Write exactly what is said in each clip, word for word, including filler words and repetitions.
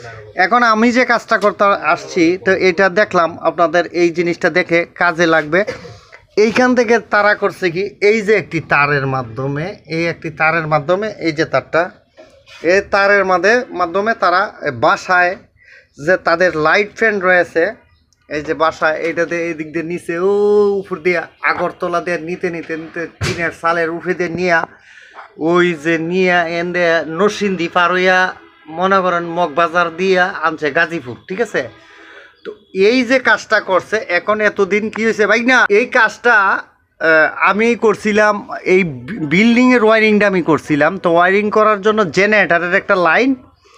এখন আমি যে কাজটা করতে আসছি তো এটা দেখলাম আপনাদের এই জিনিসটা দেখে কাজে লাগবে। এইখান থেকে তারা করছে কি, এই যে একটি তারের মাধ্যমে এই একটি তারের মাধ্যমে এই যে তারটা, এই তারের মাঝে মাধ্যমে তারা বাসায় যে তাদের লাইট ফ্যান রয়েছে, এই যে বাসায় এইটাতে এই দিক দিয়ে নিচে ও উপর দিয়ে আগরতলা দিয়ে নিতে নিতে নিতে টিনের সালের উপরে দিয়ে নিয়া ওই যে নিয়া এনে নরসিংদী পার হইয়া মনে করেন মগবাজার দিয়া আনছে গাজীপুর, ঠিক আছে। তো এই যে কাজটা করছে এখন এতদিন কি হয়েছে ভাই না, এই কাজটা আমি করছিলাম, এই বিল্ডিংয়ের ওয়ারিংটা আমি করছিলাম। তো ওয়ারিং করার জন্য জেনারেটারের একটা লাইন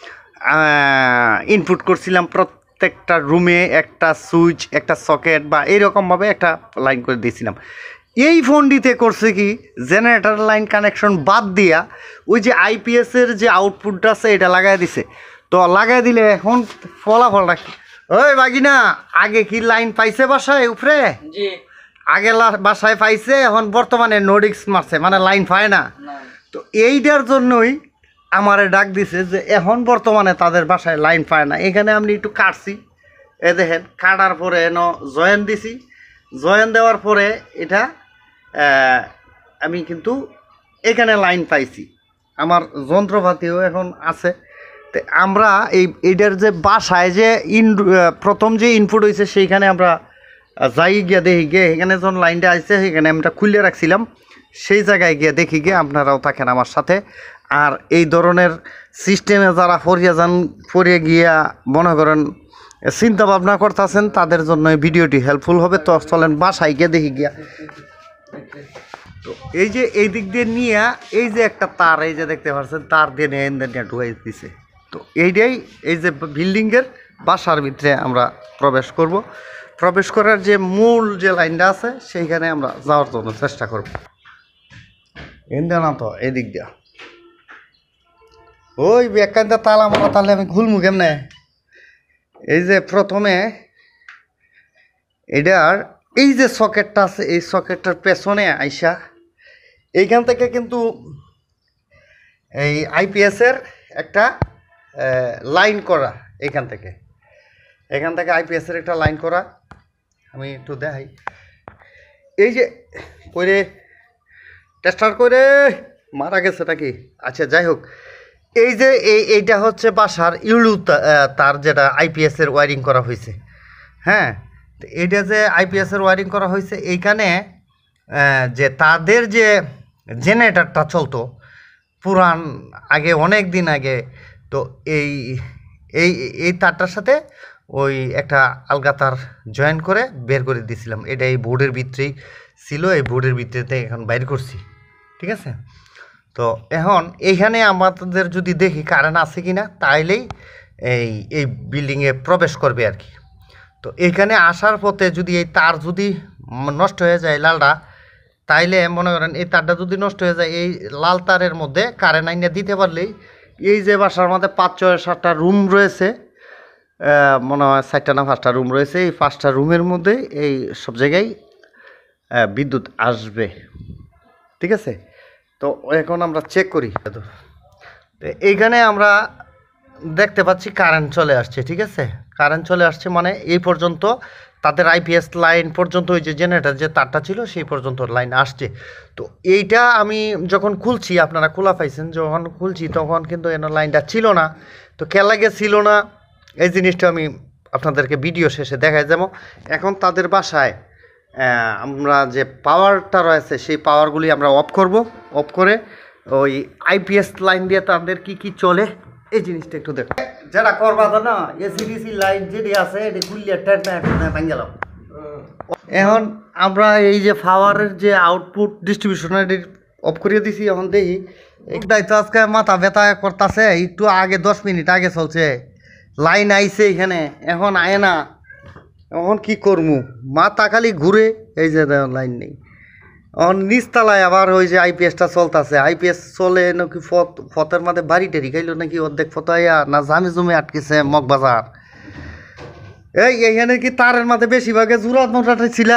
ইনপুট করছিলাম, প্রত্যেকটা রুমে একটা সুইচ একটা সকেট বা এইরকমভাবে একটা লাইন করে দিয়েছিলাম। এই ফোনটিতে করছে কি, জেনারেটার লাইন কানেকশন বাদ দিয়া ওই যে আইপিএসের যে আউটপুটটা আছে এটা লাগাই দিছে। তো লাগাই দিলে এখন ফলাফলটা কি, ওই বাগিনা আগে কি লাইন পাইছে বাসায় উপরে? জি, আগে বাসায় পাইছে, এখন বর্তমানে নোডিক্স মারছে, মানে লাইন পায় না। তো এইটার জন্যই আমারে ডাক দিছে যে এখন বর্তমানে তাদের বাসায় লাইন পায় না। এখানে আমি একটু কাটছি, এ দেখেন কাটার পরে এন জয়েন দিছি, জয়েন দেওয়ার পরে এটা আমি কিন্তু এখানে লাইন পাইছি, আমার যন্ত্রপাতিও এখন আছে। তো আমরা এই এইটার যে বাসায় যে ইন প্রথম যে ইনপুট হয়েছে সেইখানে আমরা যাই গিয়ে দেখি গিয়ে, এখানে যখন লাইনটা আসছে সেখানে আমরা খুলে রাখছিলাম, সেই জায়গায় গিয়ে দেখি গিয়ে আপনারাও থাকেন আমার সাথে। আর এই ধরনের সিস্টেমে যারা ফরিয়ে যান, ফরিয়ে গিয়া মনে করেন চিন্তা ভাবনা করতেছেন, তাদের জন্য এই ভিডিওটি হেল্পফুল হবে। তো চলেন বাসায় গিয়ে দেখি গিয়া। তো এই যে এই দিক দিয়ে নিয়ে এই যে একটা তার, এই যে দেখতে পাচ্ছেন তার দিয়ে নিয়ে নিয়ে ঢুকাই দিছে। তো এইটাই এই যে বিল্ডিংয়ের বাসার ভিতরে আমরা প্রবেশ করব। প্রবেশ করার যে মূল যে লাইনটা আছে সেইখানে আমরা যাওয়ার জন্য চেষ্টা করব। এনদে না তো এই দিক দিয়া ওই ব্যাখ্যানটা তালা মারা, তাহলে আমি খুলমু কেমনে? এই যে প্রথমে এটার এই যে সকেটটা আছে, এই সকেটটার পেছনে আইসা এইখান থেকে কিন্তু এই আইপিএসের একটা লাইন করা, এইখান থেকে এখান থেকে আইপিএসের একটা লাইন করা। আমি একটু দেখাই, এই যে করে টেস্টার করে মারা গেছে নাকি, আচ্ছা যাই হোক, এই যে এই এইটা হচ্ছে বাসার ইউলু তার, যেটা আইপিএসের ওয়ারিং করা হয়েছে। হ্যাঁ, এইটা যে আইপিএসের ওয়ারিং করা হয়েছে, এইখানে যে তাদের যে জেনারেটারটা চলতো পুরান আগে, অনেক দিন আগে, তো এই এই এই তারটার সাথে ওই একটা আলগা তার জয়েন করে বের করে দিয়েছিলাম। এটা এই বোর্ডের ভিতরেই ছিল, এই বোর্ডের ভিতরেতে এখন বাইর করছি, ঠিক আছে। তো এখন এইখানে আমাদের যদি দেখি কারেন্ট আছে কি না, তাইলেই এই এই বিল্ডিংয়ে প্রবেশ করবে আর কি। তো এইখানে আসার পথে যদি এই তার যদি নষ্ট হয়ে যায় লালটা, তাইলে মনে করেন এই তারটা যদি নষ্ট হয়ে যায়, এই লাল তারের মধ্যে কারেন্ট আইনে দিতে পারলেই এই যে বাসার মধ্যে পাঁচ ছয় সাতটা রুম রয়েছে, মনে হয় চারটা না পাঁচটা রুম রয়েছে, এই পাঁচটা রুমের মধ্যে এই সব জায়গায় বিদ্যুৎ আসবে, ঠিক আছে। তো এখন আমরা চেক করি, তো এইখানে আমরা দেখতে পাচ্ছি কারেন্ট চলে আসছে, ঠিক আছে। কারেন্ট চলে আসছে মানে এই পর্যন্ত তাদের আইপিএস লাইন পর্যন্ত, ওই যে জেনারেটর যে তারটা ছিল সেই পর্যন্ত লাইন আসছে। তো এইটা আমি যখন খুলছি, আপনারা খোলা পাইছেন, যখন খুলছি তখন কিন্তু এর লাইনটা ছিল না। তো কে লাগে ছিল না এই জিনিসটা আমি আপনাদেরকে ভিডিও শেষে দেখাই যাবো। এখন তাদের বাসায় আমরা যে পাওয়ারটা রয়েছে সেই পাওয়ারগুলি আমরা অফ করব। অফ করে ওই আইপিএস লাইন দিয়ে তাদের কি কি চলে এই জিনিসটা একটু দেখো। যেটা করবা তো না, এসিডিসি লাইন যেটি আছে এটি খুললে টেনটা ভাঙ গেল। এখন আমরা এই যে পাওয়ারের যে আউটপুট ডিস্ট্রিবিউশনের অফ করিয়ে দিছি। এখন দেখি একটাই তো আজকে মাথা ব্যথা করতেছে, একটু আগে দশ মিনিট আগে চলছে, লাইন আইছে এখানে, এখন আয় না। এখন কি করবো, মাথা খালি ঘুরে, এই যে লাইন নেই। এখন নিচতলায় আবার ওই যে আইপিএসটা চলতেছে, আইপিএস চলে নাকি ফত ফতের মধ্যে বাড়ি টেরি খাইলো নাকি অর্ধেক ফতাইয়া না জামে জমে আটকেছে মগবাজার। এই এইখানে কি তারের মাঝে বেশিরভাগে জোড়া মোটাটা ছিল,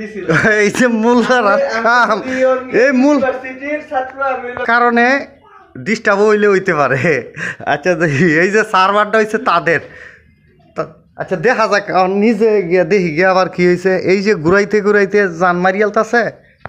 এই যে মূল এই মূল কারণে ডিস্টার্ব হইলে হইতে পারে। আচ্ছা এই যে সার্ভারটা হয়েছে তাদের, আচ্ছা দেখা যাক নিজে গিয়া দেখি গিয়া আবার কি হয়েছে। এই যে ঘুরাইতে ঘুরাইতে জান মারিয়ালতাছে,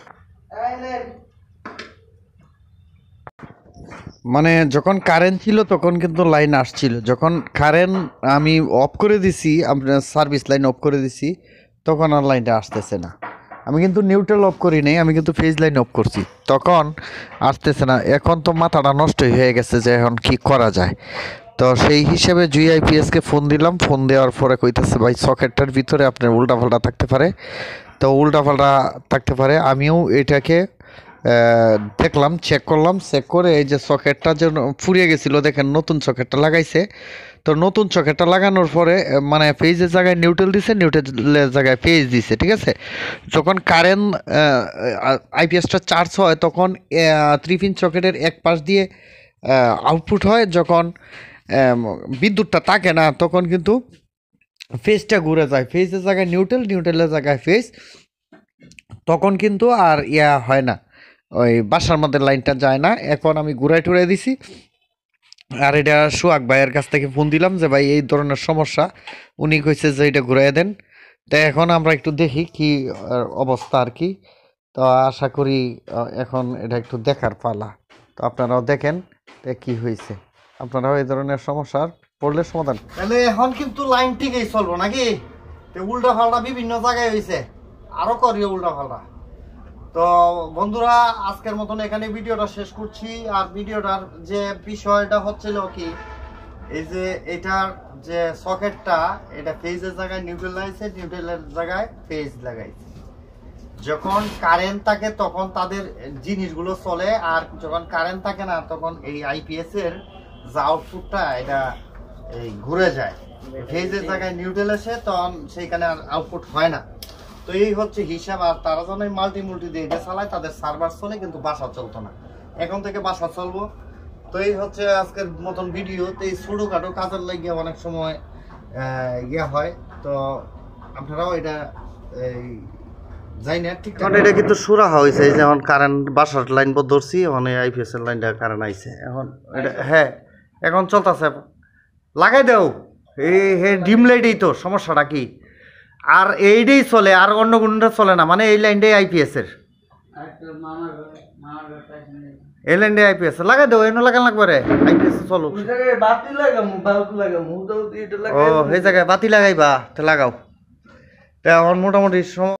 মানে যখন কারেন্ট ছিল তখন কিন্তু লাইন আসছিল, যখন কারেন্ট আমি অফ করে দিছি, আপনার সার্ভিস লাইন অফ করে দিছি, তখন আর লাইনটা আসতেছে না। আমি কিন্তু নিউট্রাল অফ করি নাই, আমি কিন্তু ফেজ লাইন অফ করছি, তখন আসতেছে না। এখন তো মাথাটা নষ্ট হয়ে গেছে যে এখন কি করা যায়। তো সেই হিসেবে জুই আইপিএসকে ফোন দিলাম, ফোন দেওয়ার পরে কইতেছে ভাই সকেটটার ভিতরে আপনার উল্টাপাল্টা থাকতে পারে। তো উল্টাপাল্টা থাকতে পারে, আমিও এটাকে দেখলাম, চেক করলাম, চেক করে এই যে সকেটটা যে ফুরিয়ে গেছিলো, দেখেন নতুন সকেটটা লাগাইছে। তো নতুন সকেটটা লাগানোর পরে মানে ফেজের জায়গায় নিউট্রাল দিছে, নিউট্রালের জায়গায় ফেজ দিছে, ঠিক আছে। যখন কারেন্ট আইপিএসটা চার্জ হয় তখন থ্রি পিন সকেটের এক পাশ দিয়ে আউটপুট হয়, যখন বিদ্যুৎটা থাকে না তখন কিন্তু ফেজটা ঘুরে যায়, ফেজের জায়গায় নিউট্রাল, নিউট্রালের জায়গায় ফেজ, তখন কিন্তু আর ইয়া হয় না, ওই বাসার মধ্যে লাইনটা যায় না। এখন আমি ঘুরাই টুরাই দিছি, আর এটা সোহাগ ভাইয়ের কাছ থেকে ফোন দিলাম যে ভাই এই ধরনের সমস্যা, উনি কইছে যে এটা ঘুরাই দেন। তো এখন আমরা একটু দেখি কি অবস্থা আর কি। তো আশা করি এখন এটা একটু দেখার পালা। তো আপনারাও দেখেন কি হয়েছে, আপনারাও এই ধরনের সমস্যার পড়লে সমাধান। তাহলে এখন কিন্তু লাইন ঠিকই চলবো নাকি? উল্টা ফাল্টা বিভিন্ন জায়গায় হয়েছে, আরো করিও উল্টা ফাল্টা। তো বন্ধুরা আজকের মতন এখানে ভিডিওটা শেষ করছি। আর ভিডিওটার যে বিষয়টা হচ্ছিল কি, এই যে এটার যে সকেটটা, এটা ফেজের জায়গায় নিউট্রাল লাগাইছে, নিউট্রালের জায়গায় ফেজ লাগাইছে। যখন কারেন্ট থাকে তখন তাদের জিনিসগুলো চলে, আর যখন কারেন্ট থাকে না তখন এই আইপিএস এর যে আউটপুটটা এটা এই ঘুরে যায়, ফেজের জায়গায় নিউট্রাল এসে তখন সেইখানে আর আউটপুট হয় না। তো এই হচ্ছে হিসাব। আর তারা যখন এই মাল্টি মুল্টি দিয়ে এটা চালায় তাদের সার্ভার চলে, কিন্তু বাসা চলতো না, এখন থেকে বাসা চলবো। তো এই হচ্ছে আজকের মতন ভিডিও। তো এই ছোটোখাটো কাজের লাগিয়ে অনেক সময় ইয়ে হয়, তো আপনারাও এটা এই যাই না ঠিক। এখন এটা কিন্তু সুরাহা হয়েছে, এই যে এখন কারেন্ট বাসার লাইন পর ধরছি, এখন এই আইপিএস এর লাইনটা কারেন্ট আইছে এখন এটা, হ্যাঁ এখন চলতেছে, লাগাই দাও। এই হে ডিম লাইটেই তো সমস্যাটা কি, আর এইটাই চলে, আর অন্য কোনটা চলে না, মানে এই লাইনটাই আইপিএস এর, এই লাইনটাই আইপিএস লাগাই দাও, এনে লাগান লাগবে রে আইপিএস চলো। ও এই জায়গায় বাতি লাগাইবা, তো লাগাও। তা আমার মোটামুটি